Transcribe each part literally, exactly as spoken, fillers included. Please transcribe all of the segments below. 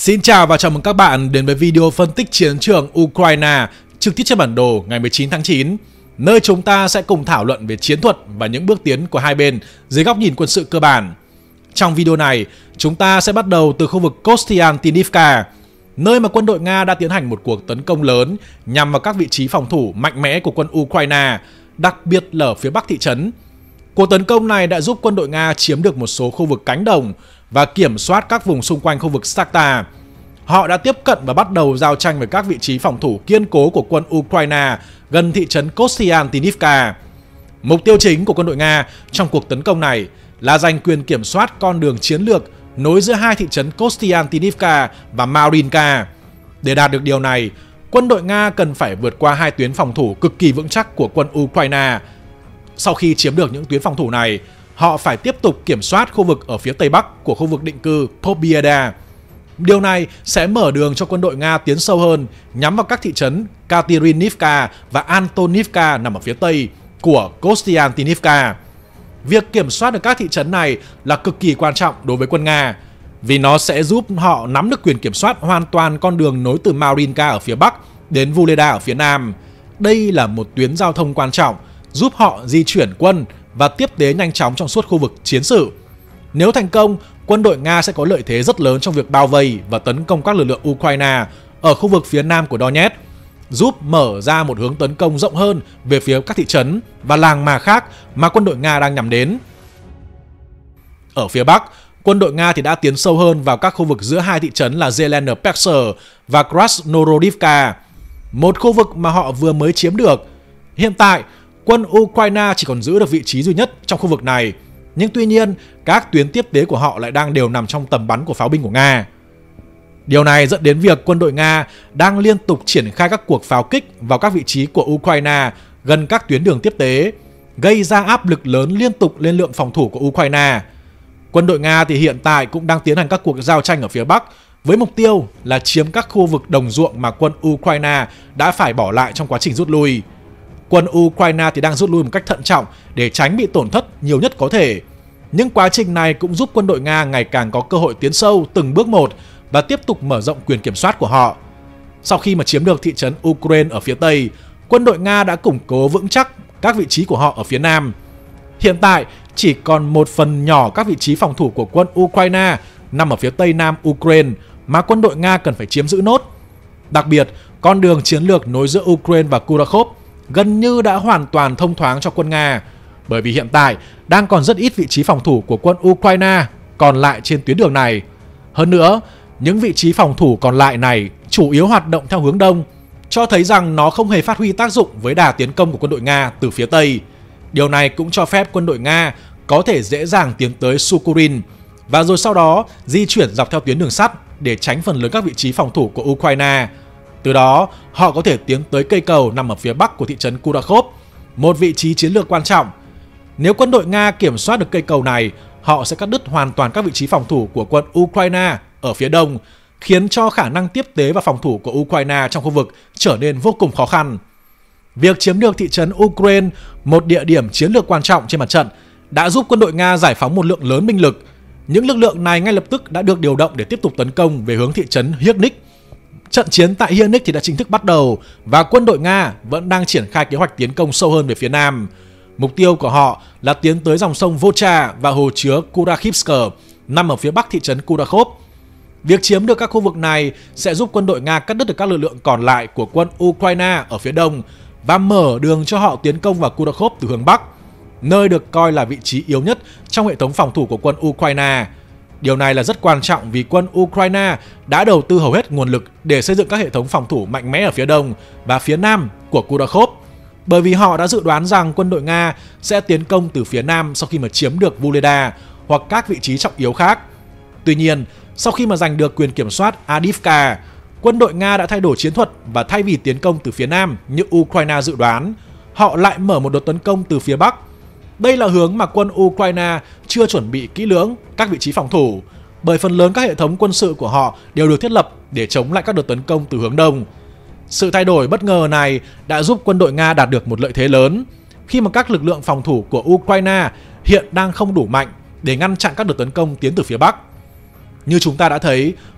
Xin chào và chào mừng các bạn đến với video phân tích chiến trường Ukraine trực tiếp trên bản đồ ngày mười chín tháng chín, nơi chúng ta sẽ cùng thảo luận về chiến thuật và những bước tiến của hai bên dưới góc nhìn quân sự cơ bản. Trong video này, chúng ta sẽ bắt đầu từ khu vực Kostiantynivka, nơi mà quân đội Nga đã tiến hành một cuộc tấn công lớn nhằm vào các vị trí phòng thủ mạnh mẽ của quân Ukraine, đặc biệt là ở phía bắc thị trấn. Cuộc tấn công này đã giúp quân đội Nga chiếm được một số khu vực cánh đồng và kiểm soát các vùng xung quanh khu vực Shakhtar. Họ đã tiếp cận và bắt đầu giao tranh với các vị trí phòng thủ kiên cố của quân Ukraine gần thị trấn Kostiantynivka. Mục tiêu chính của quân đội Nga trong cuộc tấn công này là giành quyền kiểm soát con đường chiến lược nối giữa hai thị trấn Kostiantynivka và Marinka. Để đạt được điều này, quân đội Nga cần phải vượt qua hai tuyến phòng thủ cực kỳ vững chắc của quân Ukraine. Sau khi chiếm được những tuyến phòng thủ này, họ phải tiếp tục kiểm soát khu vực ở phía tây bắc của khu vực định cư Pobyeda. Điều này sẽ mở đường cho quân đội Nga tiến sâu hơn, nhắm vào các thị trấn Katerinivka và Antonivka nằm ở phía tây của Kostiantynivka. Việc kiểm soát được các thị trấn này là cực kỳ quan trọng đối với quân Nga, vì nó sẽ giúp họ nắm được quyền kiểm soát hoàn toàn con đường nối từ Marinka ở phía bắc đến Vuleda ở phía nam. Đây là một tuyến giao thông quan trọng, giúp họ di chuyển quân và tiếp tế nhanh chóng trong suốt khu vực chiến sự. Nếu thành công, quân đội Nga sẽ có lợi thế rất lớn trong việc bao vây và tấn công các lực lượng Ukraine ở khu vực phía nam của Donetsk, giúp mở ra một hướng tấn công rộng hơn về phía các thị trấn và làng mạc khác mà quân đội Nga đang nhắm đến. Ở phía bắc, quân đội Nga thì đã tiến sâu hơn vào các khu vực giữa hai thị trấn là Zelenopetsk và Krasnorodivka, một khu vực mà họ vừa mới chiếm được. Hiện tại, quân Ukraine chỉ còn giữ được vị trí duy nhất trong khu vực này, nhưng tuy nhiên các tuyến tiếp tế của họ lại đang đều nằm trong tầm bắn của pháo binh của Nga. Điều này dẫn đến việc quân đội Nga đang liên tục triển khai các cuộc pháo kích vào các vị trí của Ukraine gần các tuyến đường tiếp tế, gây ra áp lực lớn liên tục lên lượng phòng thủ của Ukraine. Quân đội Nga thì hiện tại cũng đang tiến hành các cuộc giao tranh ở phía bắc với mục tiêu là chiếm các khu vực đồng ruộng mà quân Ukraine đã phải bỏ lại trong quá trình rút lui. Quân Ukraine thì đang rút lui một cách thận trọng để tránh bị tổn thất nhiều nhất có thể. Nhưng quá trình này cũng giúp quân đội Nga ngày càng có cơ hội tiến sâu từng bước một và tiếp tục mở rộng quyền kiểm soát của họ. Sau khi mà chiếm được thị trấn Ukraine ở phía tây, quân đội Nga đã củng cố vững chắc các vị trí của họ ở phía nam. Hiện tại chỉ còn một phần nhỏ các vị trí phòng thủ của quân Ukraine nằm ở phía tây nam Ukraine mà quân đội Nga cần phải chiếm giữ nốt. Đặc biệt, con đường chiến lược nối giữa Ukraine và Kurakhov gần như đã hoàn toàn thông thoáng cho quân Nga, bởi vì hiện tại đang còn rất ít vị trí phòng thủ của quân Ukraine còn lại trên tuyến đường này. Hơn nữa, những vị trí phòng thủ còn lại này chủ yếu hoạt động theo hướng đông, cho thấy rằng nó không hề phát huy tác dụng với đà tiến công của quân đội Nga từ phía tây. Điều này cũng cho phép quân đội Nga có thể dễ dàng tiến tới Sukurin và rồi sau đó di chuyển dọc theo tuyến đường sắt để tránh phần lớn các vị trí phòng thủ của Ukraine. Từ đó, họ có thể tiến tới cây cầu nằm ở phía bắc của thị trấn Kurakhov, một vị trí chiến lược quan trọng. Nếu quân đội Nga kiểm soát được cây cầu này, họ sẽ cắt đứt hoàn toàn các vị trí phòng thủ của quân Ukraine ở phía đông, khiến cho khả năng tiếp tế và phòng thủ của Ukraine trong khu vực trở nên vô cùng khó khăn. Việc chiếm được thị trấn Ukraine, một địa điểm chiến lược quan trọng trên mặt trận, đã giúp quân đội Nga giải phóng một lượng lớn binh lực. Những lực lượng này ngay lập tức đã được điều động để tiếp tục tấn công về hướng thị trấn Hieknik. Trận chiến tại Hieknik thì đã chính thức bắt đầu và quân đội Nga vẫn đang triển khai kế hoạch tiến công sâu hơn về phía nam. Mục tiêu của họ là tiến tới dòng sông Vocha và hồ chứa Kurakhivsk nằm ở phía bắc thị trấn Kurakhov. Việc chiếm được các khu vực này sẽ giúp quân đội Nga cắt đứt được các lực lượng còn lại của quân Ukraine ở phía đông và mở đường cho họ tiến công vào Kurakhov từ hướng bắc, nơi được coi là vị trí yếu nhất trong hệ thống phòng thủ của quân Ukraine. Điều này là rất quan trọng vì quân Ukraine đã đầu tư hầu hết nguồn lực để xây dựng các hệ thống phòng thủ mạnh mẽ ở phía đông và phía nam của Kurakhov, bởi vì họ đã dự đoán rằng quân đội Nga sẽ tiến công từ phía nam sau khi mà chiếm được Vuleda hoặc các vị trí trọng yếu khác. Tuy nhiên, sau khi mà giành được quyền kiểm soát Avdiivka, quân đội Nga đã thay đổi chiến thuật và thay vì tiến công từ phía nam như Ukraine dự đoán, họ lại mở một đợt tấn công từ phía bắc. Đây là hướng mà quân Ukraine chưa chuẩn bị kỹ lưỡng các vị trí phòng thủ, bởi phần lớn các hệ thống quân sự của họ đều được thiết lập để chống lại các đợt tấn công từ hướng đông. Sự thay đổi bất ngờ này đã giúp quân đội Nga đạt được một lợi thế lớn, khi mà các lực lượng phòng thủ của Ukraine hiện đang không đủ mạnh để ngăn chặn các đợt tấn công tiến từ phía bắc. Như chúng ta đã thấy,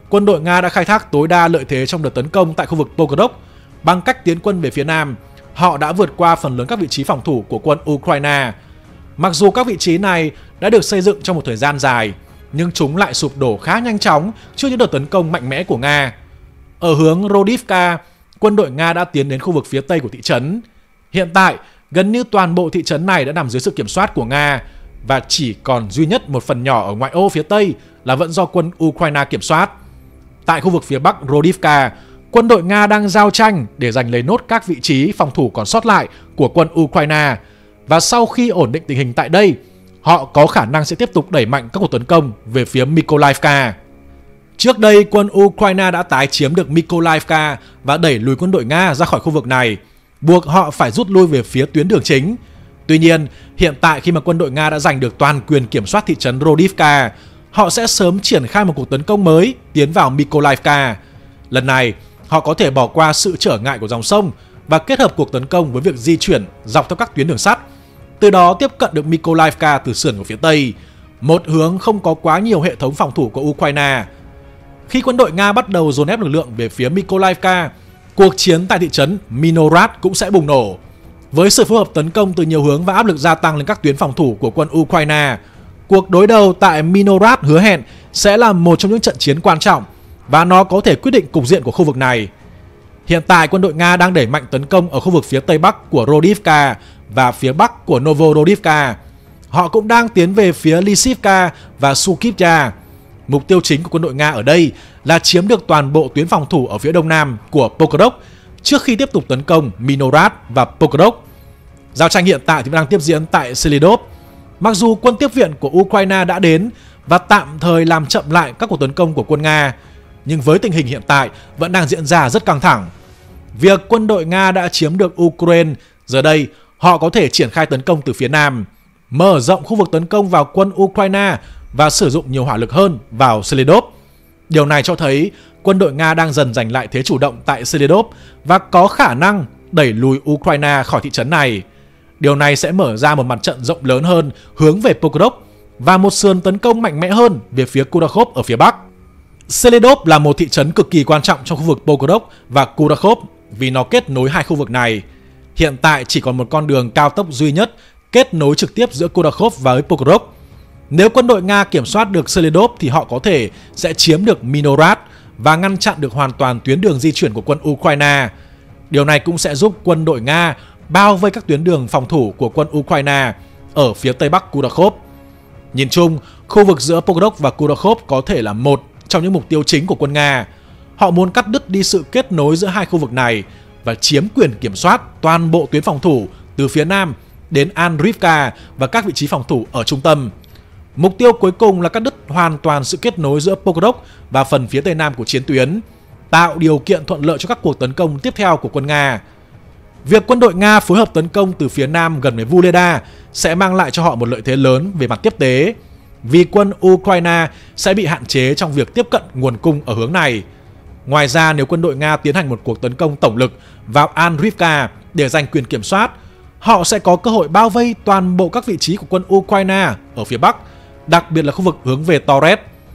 quân đội Nga đã khai thác tối đa lợi thế trong đợt tấn công tại khu vực Pokrodok. Bằng cách tiến quân về phía nam, họ đã vượt qua phần lớn các vị trí phòng thủ của quân Ukraine. Mặc dù các vị trí này đã được xây dựng trong một thời gian dài, nhưng chúng lại sụp đổ khá nhanh chóng trước những đợt tấn công mạnh mẽ của Nga. Ở hướng Rodivka, quân đội Nga đã tiến đến khu vực phía tây của thị trấn. Hiện tại, gần như toàn bộ thị trấn này đã nằm dưới sự kiểm soát của Nga và chỉ còn duy nhất một phần nhỏ ở ngoại ô phía tây là vẫn do quân Ukraine kiểm soát. Tại khu vực phía bắc Rodivka, quân đội Nga đang giao tranh để giành lấy nốt các vị trí phòng thủ còn sót lại của quân Ukraine. Và sau khi ổn định tình hình tại đây, họ có khả năng sẽ tiếp tục đẩy mạnh các cuộc tấn công về phía Mykolaiivka. Trước đây, quân Ukraine đã tái chiếm được Mykolaiivka và đẩy lùi quân đội Nga ra khỏi khu vực này, buộc họ phải rút lui về phía tuyến đường chính. Tuy nhiên, hiện tại khi mà quân đội Nga đã giành được toàn quyền kiểm soát thị trấn Rodivka, họ sẽ sớm triển khai một cuộc tấn công mới tiến vào Mykolaiivka. Lần này, họ có thể bỏ qua sự trở ngại của dòng sông và kết hợp cuộc tấn công với việc di chuyển dọc theo các tuyến đường sắt, từ đó tiếp cận được Mykolaiivka từ sườn của phía tây, một hướng không có quá nhiều hệ thống phòng thủ của Ukraine. Khi quân đội Nga bắt đầu dồn ép lực lượng về phía Mykolaiivka, cuộc chiến tại thị trấn Minorad cũng sẽ bùng nổ. Với sự phối hợp tấn công từ nhiều hướng và áp lực gia tăng lên các tuyến phòng thủ của quân Ukraine, cuộc đối đầu tại Minorad hứa hẹn sẽ là một trong những trận chiến quan trọng và nó có thể quyết định cục diện của khu vực này. Hiện tại, quân đội Nga đang đẩy mạnh tấn công ở khu vực phía tây bắc của Rodivka và phía bắc của Novorodivka. Họ cũng đang tiến về phía Lysivka và Sukivka. Mục tiêu chính của quân đội Nga ở đây là chiếm được toàn bộ tuyến phòng thủ ở phía đông nam của Pokrodok trước khi tiếp tục tấn công Minorad và Pokrodok. Giao tranh hiện tại thì đang tiếp diễn tại Selidov. Mặc dù quân tiếp viện của Ukraine đã đến và tạm thời làm chậm lại các cuộc tấn công của quân Nga, nhưng với tình hình hiện tại vẫn đang diễn ra rất căng thẳng. Việc quân đội Nga đã chiếm được Ukraine, giờ đây họ có thể triển khai tấn công từ phía nam, mở rộng khu vực tấn công vào quân Ukraine và sử dụng nhiều hỏa lực hơn vào Selidov. Điều này cho thấy quân đội Nga đang dần giành lại thế chủ động tại Selidov và có khả năng đẩy lùi Ukraine khỏi thị trấn này. Điều này sẽ mở ra một mặt trận rộng lớn hơn hướng về Pokrodok và một sườn tấn công mạnh mẽ hơn về phía Kurakhov ở phía bắc. Selidov là một thị trấn cực kỳ quan trọng trong khu vực Pokrodok và Kurakhov vì nó kết nối hai khu vực này. Hiện tại chỉ còn một con đường cao tốc duy nhất kết nối trực tiếp giữa Kurakhov và Pokrodok. Nếu quân đội Nga kiểm soát được Selidov thì họ có thể sẽ chiếm được Minorad và ngăn chặn được hoàn toàn tuyến đường di chuyển của quân Ukraine. Điều này cũng sẽ giúp quân đội Nga bao vây các tuyến đường phòng thủ của quân Ukraine ở phía tây bắc Kurakhov. Nhìn chung, khu vực giữa Pokrodok và Kurakhov có thể là một trong những mục tiêu chính của quân Nga. Họ muốn cắt đứt đi sự kết nối giữa hai khu vực này và chiếm quyền kiểm soát toàn bộ tuyến phòng thủ từ phía nam đến Andriivka và các vị trí phòng thủ ở trung tâm. Mục tiêu cuối cùng là cắt đứt hoàn toàn sự kết nối giữa Pokrodok và phần phía tây nam của chiến tuyến, tạo điều kiện thuận lợi cho các cuộc tấn công tiếp theo của quân Nga. Việc quân đội Nga phối hợp tấn công từ phía nam gần với Vuhledar sẽ mang lại cho họ một lợi thế lớn về mặt tiếp tế, vì quân Ukraine sẽ bị hạn chế trong việc tiếp cận nguồn cung ở hướng này. Ngoài ra, nếu quân đội Nga tiến hành một cuộc tấn công tổng lực vào Andriivka để giành quyền kiểm soát, họ sẽ có cơ hội bao vây toàn bộ các vị trí của quân Ukraine ở phía bắc, đặc biệt là khu vực hướng về Torez.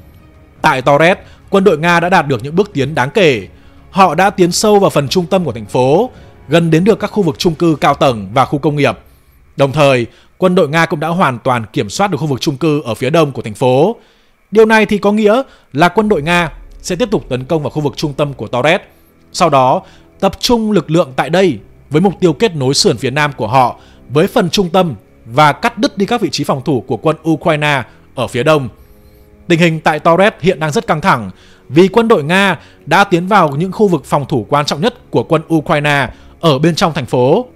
Tại Torez, quân đội Nga đã đạt được những bước tiến đáng kể. Họ đã tiến sâu vào phần trung tâm của thành phố, gần đến được các khu vực chung cư cao tầng và khu công nghiệp. Đồng thời, quân đội Nga cũng đã hoàn toàn kiểm soát được khu vực chung cư ở phía đông của thành phố. Điều này thì có nghĩa là quân đội Nga sẽ tiếp tục tấn công vào khu vực trung tâm của Torez, sau đó tập trung lực lượng tại đây với mục tiêu kết nối sườn phía nam của họ với phần trung tâm và cắt đứt đi các vị trí phòng thủ của quân Ukraine ở phía đông. Tình hình tại Torez hiện đang rất căng thẳng vì quân đội Nga đã tiến vào những khu vực phòng thủ quan trọng nhất của quân Ukraine ở bên trong thành phố.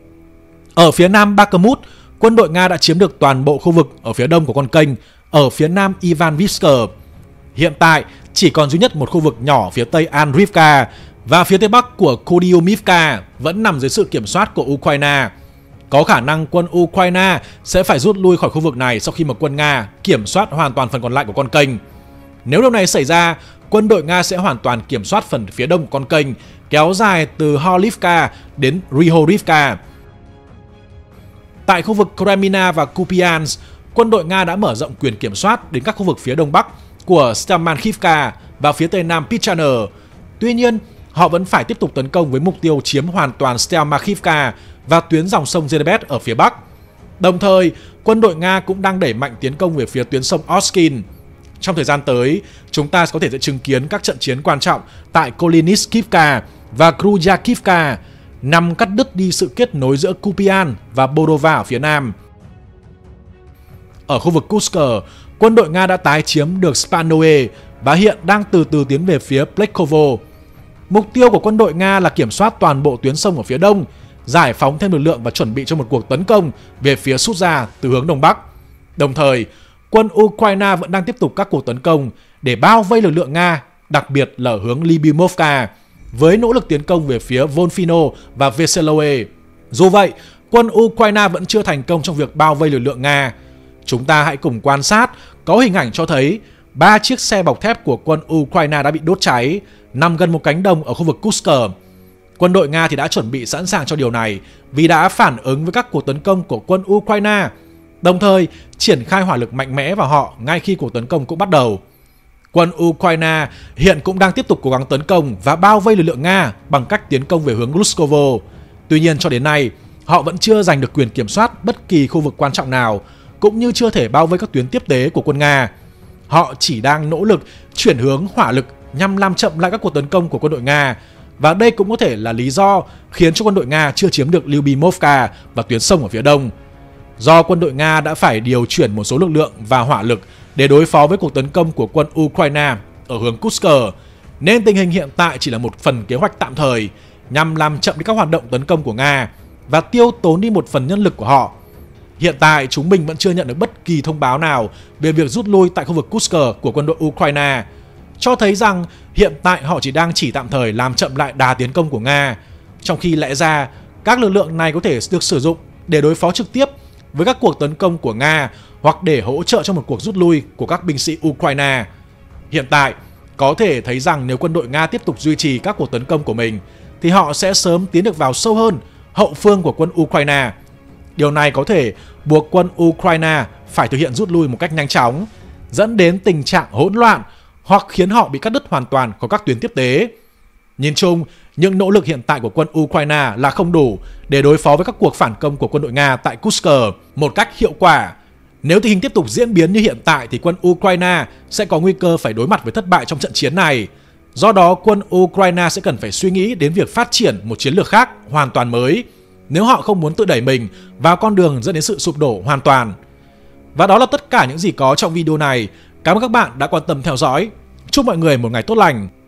Ở phía nam Bakhmut, quân đội Nga đã chiếm được toàn bộ khu vực ở phía đông của con kênh ở phía nam Ivanivsk. Hiện tại chỉ còn duy nhất một khu vực nhỏ phía tây Andriivka và phía tây bắc của Kuryumivka vẫn nằm dưới sự kiểm soát của Ukraine. Có khả năng quân Ukraine sẽ phải rút lui khỏi khu vực này sau khi mà quân Nga kiểm soát hoàn toàn phần còn lại của con kênh. Nếu điều này xảy ra, quân đội Nga sẽ hoàn toàn kiểm soát phần phía đông của con kênh, kéo dài từ Horlivka đến Ryhorivka. Tại khu vực Kremina và Kupiansk, quân đội Nga đã mở rộng quyền kiểm soát đến các khu vực phía đông bắc của Stepanakivka và phía tây nam Pichaner. Tuy nhiên, họ vẫn phải tiếp tục tấn công với mục tiêu chiếm hoàn toàn Stelmachivka và tuyến dòng sông Zhenebet ở phía bắc. Đồng thời, quân đội Nga cũng đang đẩy mạnh tiến công về phía tuyến sông Oskin. Trong thời gian tới, chúng ta có thể sẽ chứng kiến các trận chiến quan trọng tại Koliniskivka và Krujakivka, nằm cắt đứt đi sự kết nối giữa Kupian và Bodova ở phía nam. Ở khu vực Kursk, quân đội Nga đã tái chiếm được Spanoe và hiện đang từ từ tiến về phía Plekhovo. Mục tiêu của quân đội Nga là kiểm soát toàn bộ tuyến sông ở phía đông, giải phóng thêm lực lượng và chuẩn bị cho một cuộc tấn công về phía Sudzha từ hướng đông bắc. Đồng thời, quân Ukraine vẫn đang tiếp tục các cuộc tấn công để bao vây lực lượng Nga, đặc biệt là ở hướng Lyubimovka, với nỗ lực tiến công về phía Volfino và Veseloe. Dù vậy, quân Ukraine vẫn chưa thành công trong việc bao vây lực lượng Nga. Chúng ta hãy cùng quan sát, có hình ảnh cho thấy ba chiếc xe bọc thép của quân Ukraine đã bị đốt cháy, nằm gần một cánh đồng ở khu vực Kursk. Quân đội Nga thì đã chuẩn bị sẵn sàng cho điều này vì đã phản ứng với các cuộc tấn công của quân Ukraine, đồng thời triển khai hỏa lực mạnh mẽ vào họ ngay khi cuộc tấn công cũng bắt đầu. Quân Ukraine hiện cũng đang tiếp tục cố gắng tấn công và bao vây lực lượng Nga bằng cách tiến công về hướng Gluskovo. Tuy nhiên cho đến nay, họ vẫn chưa giành được quyền kiểm soát bất kỳ khu vực quan trọng nào, cũng như chưa thể bao vây các tuyến tiếp tế của quân Nga. Họ chỉ đang nỗ lực chuyển hướng hỏa lực nhằm làm chậm lại các cuộc tấn công của quân đội Nga, và đây cũng có thể là lý do khiến cho quân đội Nga chưa chiếm được Lyubimovka và tuyến sông ở phía đông. Do quân đội Nga đã phải điều chuyển một số lực lượng và hỏa lực để đối phó với cuộc tấn công của quân Ukraine ở hướng Kursk, nên tình hình hiện tại chỉ là một phần kế hoạch tạm thời nhằm làm chậm đi các hoạt động tấn công của Nga và tiêu tốn đi một phần nhân lực của họ. Hiện tại, chúng mình vẫn chưa nhận được bất kỳ thông báo nào về việc rút lui tại khu vực Kursk của quân đội Ukraine, cho thấy rằng hiện tại họ chỉ đang chỉ tạm thời làm chậm lại đà tiến công của Nga, trong khi lẽ ra các lực lượng này có thể được sử dụng để đối phó trực tiếp với các cuộc tấn công của Nga hoặc để hỗ trợ cho một cuộc rút lui của các binh sĩ Ukraine. Hiện tại, có thể thấy rằng nếu quân đội Nga tiếp tục duy trì các cuộc tấn công của mình, thì họ sẽ sớm tiến được vào sâu hơn hậu phương của quân Ukraine. Điều này có thể buộc quân Ukraine phải thực hiện rút lui một cách nhanh chóng, dẫn đến tình trạng hỗn loạn hoặc khiến họ bị cắt đứt hoàn toàn khỏi các tuyến tiếp tế. Nhìn chung, những nỗ lực hiện tại của quân Ukraine là không đủ để đối phó với các cuộc phản công của quân đội Nga tại Kursk một cách hiệu quả. Nếu tình hình tiếp tục diễn biến như hiện tại thì quân Ukraine sẽ có nguy cơ phải đối mặt với thất bại trong trận chiến này. Do đó, quân Ukraine sẽ cần phải suy nghĩ đến việc phát triển một chiến lược khác hoàn toàn mới nếu họ không muốn tự đẩy mình vào con đường dẫn đến sự sụp đổ hoàn toàn. Và đó là tất cả những gì có trong video này. Cảm ơn các bạn đã quan tâm theo dõi. Chúc mọi người một ngày tốt lành.